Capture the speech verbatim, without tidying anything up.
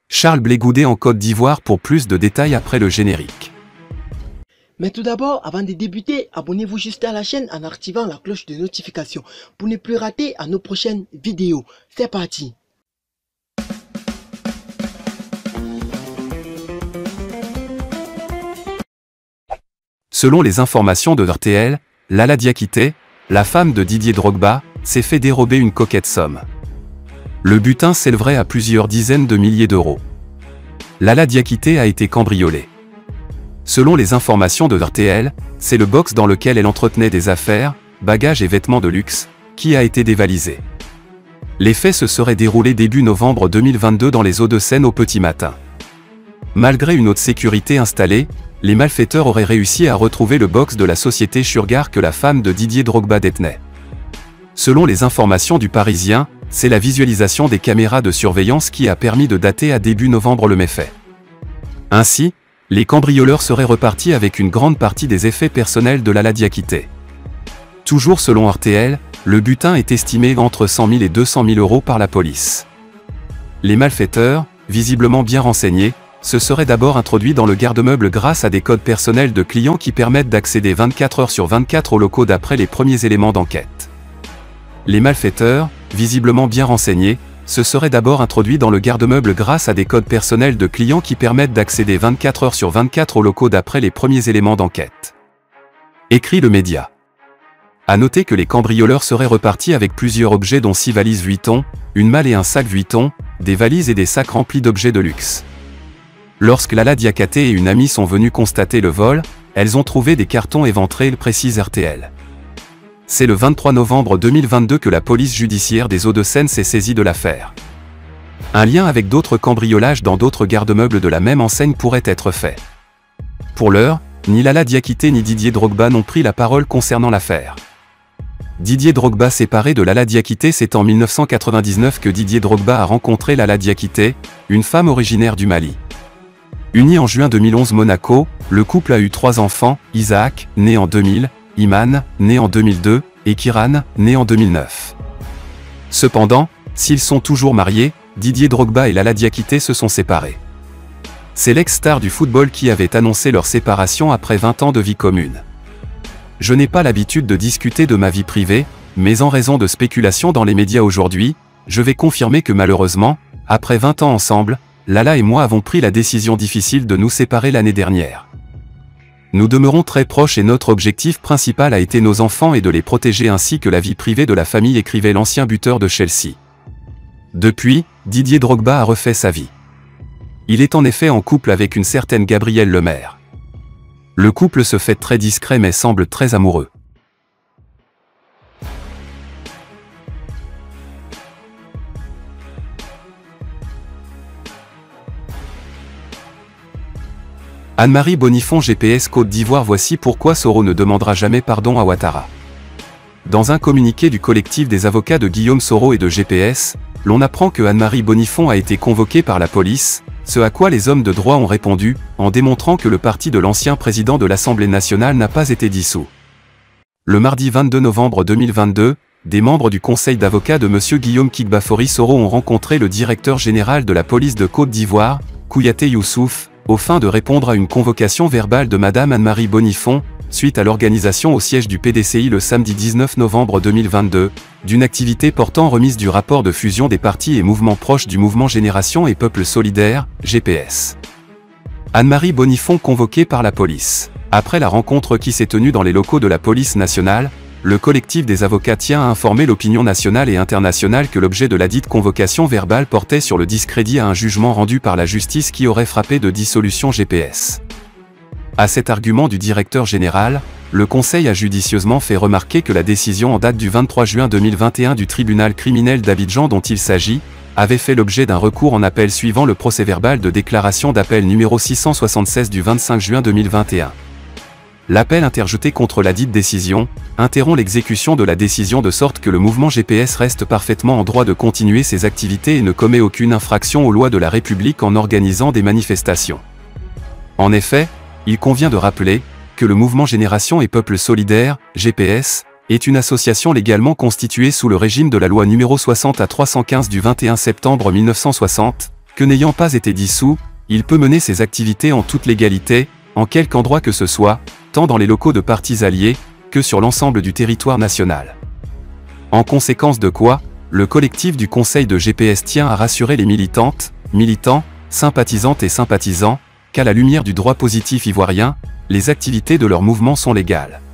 Charles Blé Goudet en Côte d'Ivoire pour plus de détails après le générique. Mais tout d'abord, avant de débuter, abonnez-vous juste à la chaîne en activant la cloche de notification pour ne plus rater à nos prochaines vidéos. C'est parti! Selon les informations de R T L, Lala Diakité, la femme de Didier Drogba, s'est fait dérober une coquette somme. Le butin s'élèverait à plusieurs dizaines de milliers d'euros. Lala Diakité a été cambriolée. Selon les informations de R T L, c'est le box dans lequel elle entretenait des affaires, bagages et vêtements de luxe, qui a été dévalisé. Les faits se seraient déroulés début novembre deux mille vingt-deux dans les Hauts-de-Seine au petit matin. Malgré une haute sécurité installée, les malfaiteurs auraient réussi à retrouver le box de la société Shurgard que la femme de Didier Drogba détenait. Selon les informations du Parisien, c'est la visualisation des caméras de surveillance qui a permis de dater à début novembre le méfait. Ainsi, les cambrioleurs seraient repartis avec une grande partie des effets personnels de Lala Diakité. Toujours selon R T L, le butin est estimé entre cent mille et deux cent mille euros par la police. Les malfaiteurs, visiblement bien renseignés, se seraient d'abord introduits dans le garde-meuble grâce à des codes personnels de clients qui permettent d'accéder vingt-quatre heures sur vingt-quatre aux locaux d'après les premiers éléments d'enquête. Les malfaiteurs, visiblement bien renseignés, se seraient d'abord introduits dans le garde-meuble grâce à des codes personnels de clients qui permettent d'accéder vingt-quatre heures sur vingt-quatre aux locaux d'après les premiers éléments d'enquête. Écrit le média. À noter que les cambrioleurs seraient repartis avec plusieurs objets dont six valises Vuitton, une malle et un sac Vuitton, des valises et des sacs remplis d'objets de luxe. Lorsque Lala Diakité et une amie sont venues constater le vol, elles ont trouvé des cartons éventrés, précise R T L. C'est le vingt-trois novembre deux mille vingt-deux que la police judiciaire des Hauts-de-Seine s'est saisie de l'affaire. Un lien avec d'autres cambriolages dans d'autres garde-meubles de la même enseigne pourrait être fait. Pour l'heure, ni Lala Diakité ni Didier Drogba n'ont pris la parole concernant l'affaire. Didier Drogba séparé de Lala Diakité, c'est en mille neuf cent quatre-vingt-dix-neuf que Didier Drogba a rencontré Lala Diakité, une femme originaire du Mali. Uni en juin deux mille onze Monaco, le couple a eu trois enfants, Isaac, né en deux mille, Iman, né en deux mille deux, et Kiran, né en deux mille neuf. Cependant, s'ils sont toujours mariés, Didier Drogba et Lala Diakité se sont séparés. C'est l'ex-star du football qui avait annoncé leur séparation après vingt ans de vie commune. Je n'ai pas l'habitude de discuter de ma vie privée, mais en raison de spéculations dans les médias aujourd'hui, je vais confirmer que malheureusement, après vingt ans ensemble, Lala et moi avons pris la décision difficile de nous séparer l'année dernière. Nous demeurons très proches et notre objectif principal a été nos enfants et de les protéger ainsi que la vie privée de la famille, écrivait l'ancien buteur de Chelsea. Depuis, Didier Drogba a refait sa vie. Il est en effet en couple avec une certaine Gabrielle Lemaire. Le couple se fait très discret mais semble très amoureux. Anne-Marie Bonnifon G P S Côte d'Ivoire. Voici pourquoi Soro ne demandera jamais pardon à Ouattara. Dans un communiqué du collectif des avocats de Guillaume Soro et de G P S, l'on apprend que Anne-Marie Bonnifon a été convoquée par la police, ce à quoi les hommes de droit ont répondu, en démontrant que le parti de l'ancien président de l'Assemblée nationale n'a pas été dissous. Le mardi vingt-deux novembre deux mille vingt-deux, des membres du conseil d'avocats de M. Guillaume Kigbafori Soro ont rencontré le directeur général de la police de Côte d'Ivoire, Kouyaté Youssouf, aux fins de répondre à une convocation verbale de Madame Anne-Marie Bonnifon, suite à l'organisation au siège du P D C I le samedi dix-neuf novembre deux mille vingt-deux, d'une activité portant remise du rapport de fusion des partis et mouvements proches du mouvement Génération et Peuple Solidaire, G P S. Anne-Marie Bonnifon convoquée par la police. Après la rencontre qui s'est tenue dans les locaux de la police nationale, le collectif des avocats tient à informer l'opinion nationale et internationale que l'objet de la dite convocation verbale portait sur le discrédit à un jugement rendu par la justice qui aurait frappé de dissolution G P S. À cet argument du directeur général, le Conseil a judicieusement fait remarquer que la décision en date du vingt-trois juin deux mille vingt et un du tribunal criminel d'Abidjan dont il s'agit, avait fait l'objet d'un recours en appel suivant le procès-verbal de déclaration d'appel numéro six cent soixante-seize du vingt-cinq juin deux mille vingt et un. L'appel interjeté contre la dite décision interrompt l'exécution de la décision de sorte que le mouvement G P S reste parfaitement en droit de continuer ses activités et ne commet aucune infraction aux lois de la République en organisant des manifestations. En effet, il convient de rappeler que le mouvement Génération et Peuple Solidaire, G P S, est une association légalement constituée sous le régime de la loi numéro soixante à trois cent quinze du vingt et un septembre mille neuf cent soixante, que n'ayant pas été dissous, il peut mener ses activités en toute légalité, en quelque endroit que ce soit, tant dans les locaux de partis alliés, que sur l'ensemble du territoire national. En conséquence de quoi, le collectif du Conseil de G P S tient à rassurer les militantes, militants, sympathisantes et sympathisants, qu'à la lumière du droit positif ivoirien, les activités de leur mouvement sont légales.